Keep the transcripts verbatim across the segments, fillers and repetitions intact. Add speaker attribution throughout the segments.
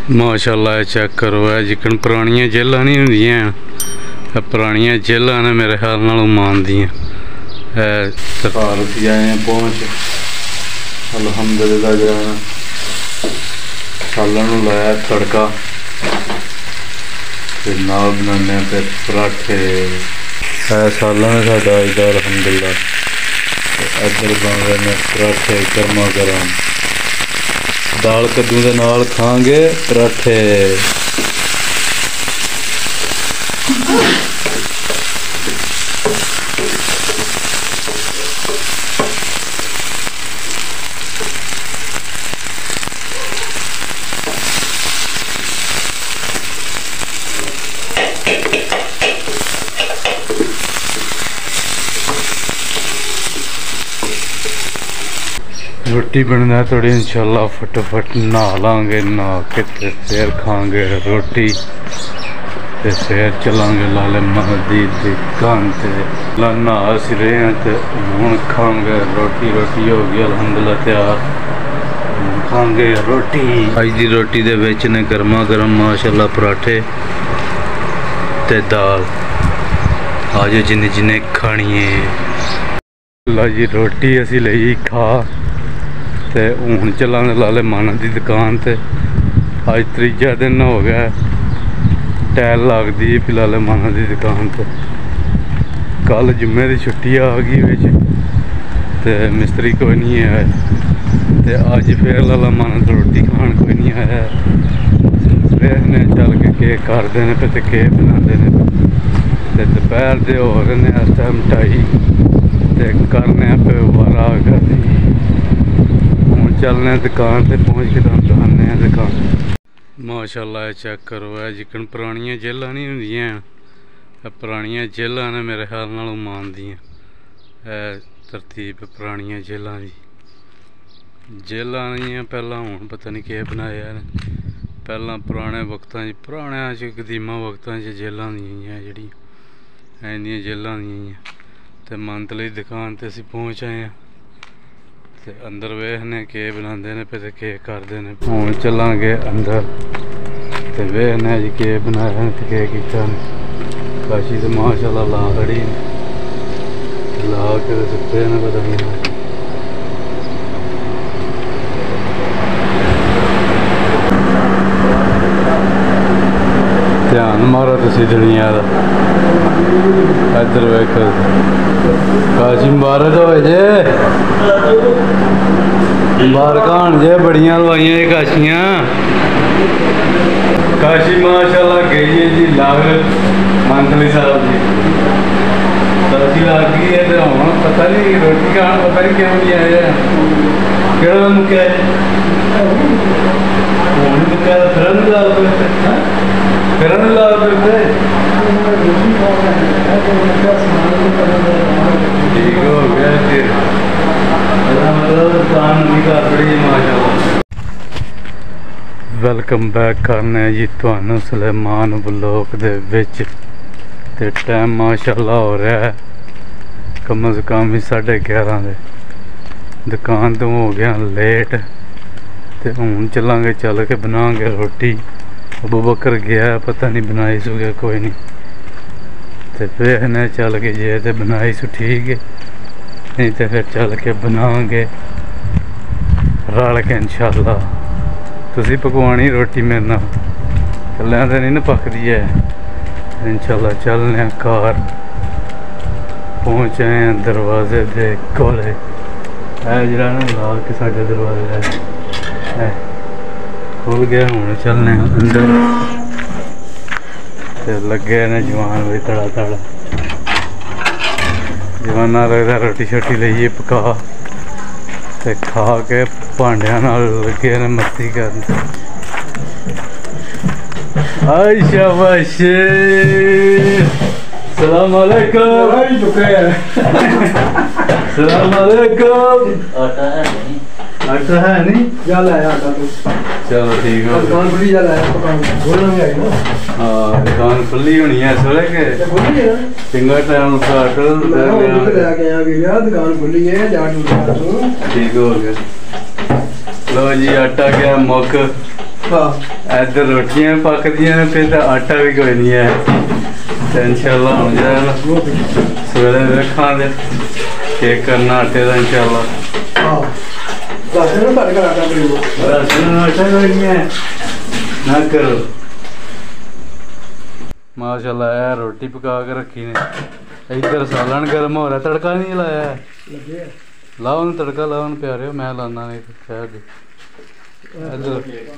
Speaker 1: माशाल्लाह चेक करो है जिकन पुरानियां जेलां नहीं होंदियां पुरानियां जेलां ने मेरे ख्याल नाल ओमान दियां सरकार सी आए हैं पहुँच अल्हम्दुलिल्लाह जो है सालन लाया तड़का फिर नाल बनाने पे पराठे है सालन साडा इधर अल्हम्दुलिल्लाह इधर बन रहे हैं पराठे गर्मा गर्म दाल कद्दू के नाल खांगे पराठे। रोटी बनना थोड़ी इंशाल्लाह फटाफट नहा लांगे नहा के फिर खांगे रोटी ते फिर चलांगे लाले महदीद दी दुकान ते नहा सी रहे हैं ते हुण खांगे रोटी। रोटी हो गई अल्हम्दुलिल्लाह तैयार खांगे रोटी। अज दी रोटी दे विच ने गर्मा गर्म माशाल्लाह पराठे ते दाल आज जिन्ने जिन्ने खानी है ला जी रोटी असी लई खा ते हूँ चलांगे लाले माना की दुकान ते अज त्रीजा दिन हो गया टैल लगती है लाले माना की दुकान ते कल जुम्मे की छुट्टी आ गई बिच ते मिस्त्री कोई नहीं आया ते अज फिर लाला माना तो रोटी खान कोई नहीं आया देखने चल के केक करते हैं पे केक बनाते हैं ते दोपहर के हो रहे हैं इस टाइम ढाई ते करने पे बारह करनी चलने दुकान पे पहुँच के दिखाने दुकान। माशाल्लाह चेक करो है जिकन पुरानियां जेलां नहीं होंदियां पुरानियां जेलां ने मेरे ख्याल नाल ओमान दियां तरतीब पुरानियां जेलां दी जेलां नहीं पहला हुण पता नहीं केह् बनाया पहला पुराने वक्तां च पुराने च कदीमा वक्तां च जेलां होंदियां जेहड़ियां इंदियां जेलां होंदियां ते मंतली दुकान ते असीं पहुँच आए हैं ते अंदर वेखने के बनाते हैं पे के करते हैं हूँ चलांगे अंदर ते वेखने जी के बनाया ते के कीता काशी तो माशाल्लाह ला खड़ी ला के सुते ने पता नहीं ध्यान मारो तुसी दुनिया का इधर वेखो काशी मुबारक हो जे मुबारकां जे बड़ियां लवाइयां जी काशियां काशी माशाल्लाह गई है जी लाग मंथली साहब जी काशी लग गई है तो हम पता नहीं रोटी खान पता नहीं क्यों नहीं आया केड़ा मुक्या हूँ मुक्या फिर लाल फिर लाल फिरते ठीक हो गया फिर वेलकम बैक करने जी तुहानू सुलेमान ब्लॉक दे विच ते टाइम माशाल्लाह हो रहा है कम अज कम ही साढ़े ग्यारह दे दुकान तो हो गया लेट ते हूँ चलांगे चल के बनांगे रोटी अबू बकर गया पता नहीं बनाई सू गया कोई नहीं ते देखने चल के जे ते बनाई सू ठीक है नहीं तो फिर चल के बनाओगे रल के इंशाल्लाह तुसी पकवानी रोटी मेरे नाल कल्लियां तो नहीं ना पकदी है इंशाल्लाह चलने घर पहुँचे हैं दरवाजे दे कोले है जरा ना ला के साढ़े दरवाजे है खुल गया हूँ चलने अंदर ते लगे ने जवान भी तड़ा तड़ा जवाना लगता रोटी शोटी लीए पका ते खा के भांडिया लगे ने मस्ती कर शाबाश सलाम अलैकुम सलाम अलैकुम आटा है नहीं जल आया आटा तो चलो ठीक है दुकान खुली जल आया बोलना भी आई ना हां दुकान खुली होनी है सोले के खुली है सिंगर टाइम स्टार्ट लेके आ गया दुकान खुली है जाट ठीक हो गया लो जी आटा गया मुक हां इधर रोटियां पकदियां ने फिर आटा भी कोई नहीं है। तो इंशाल्लाह हम जो सवेरे रखा दे केक करना आटे का इंशाल्लाह। ना करो माशाल्लाह यार रोटी पका के रखी ने। इधर सालन गर्म हो रहा तड़का नहीं लाया लाओ न तड़का लाओ न प्यारे मैं लाना नहीं खैर दी। इधर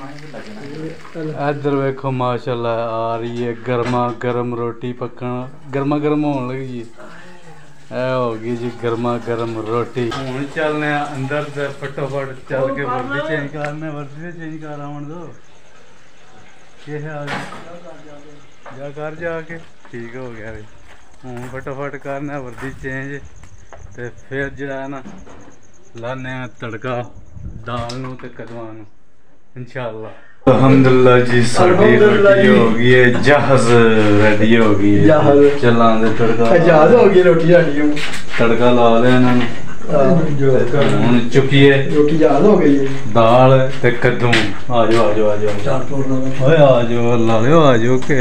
Speaker 1: इधर वेखो माशाल्लाह आ रही है गर्मा गर्म रोटी पकना गर्मा गर्म होने लगी है होगी जी गर्मा गर्म रोटी। हूँ चलने अंदर से फटोफट चल के वर्दी चेंज करने वर्दी चेंज कर आवन दो ये है जा कर जाके ठीक हो गया भाई। हूँ फटोफट करना वर्दी चेंज तो फिर जो है ना लाने तड़का दाल नू ते कदुआ नू इंशाल्लाह। अल्हम्दुलिल्लाह जी साडी रोटी हो गई है जहाज रेडी हो गई है चला दे तड़का जहाज हो गई रोटी साडी तड़का ला लिया इन्होंने हुन चुकिए रोटी जहाज हो गई है दाल ते कद्दू आ जाओ आ जाओ आ जाओ ओए आ जाओ ला लियो आ जाओ के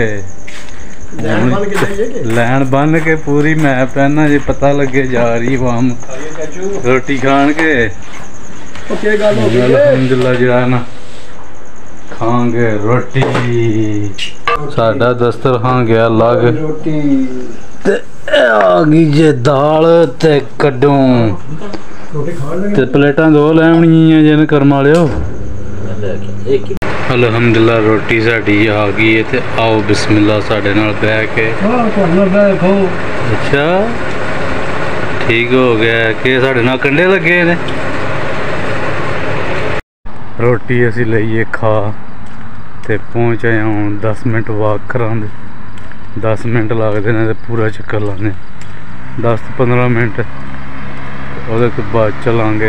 Speaker 1: लैन बन के पूरी मैं पहना जी पता लगे जा रही वाम रोटी खान के अल्हम्दुलिल्लाह जो है ना खांगे रोटी साडा दस्तरखान गया लग ते आ गई जे दाल ते कड्डू ते प्लेटां दो लैवनियां जिन कर्म वालियो। अल्हम्दुलिल्लाह रोटी साडी आ गई है ते आओ बिस्मिल्लाह साडे नाल बैठ के अच्छा ठीक हो गया कि साडे नाल कंडे लगे ने। रोटी असी लईए खा ते पहुँच आए हूँ दस मिनट वॉक करांदे दस मिनट लगते हैं तो पूरा चक्कर लाने दस पंद्रह मिनट वो तो बाद चलांगे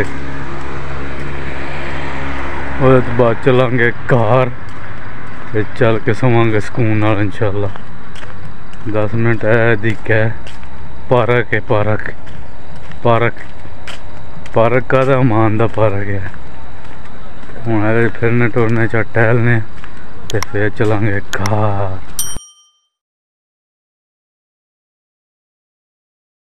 Speaker 1: वो तो बाद चलांगे कार ते चल के सोवांगे सुकून नाल इंशाल्लाह। दस मिनट है दिक्कत है पार्क है पार्क पार्क पार्क का तो अमान का पार्क है। हूँ फिरने टुरने च टहलने ते फिर चलांगे घर।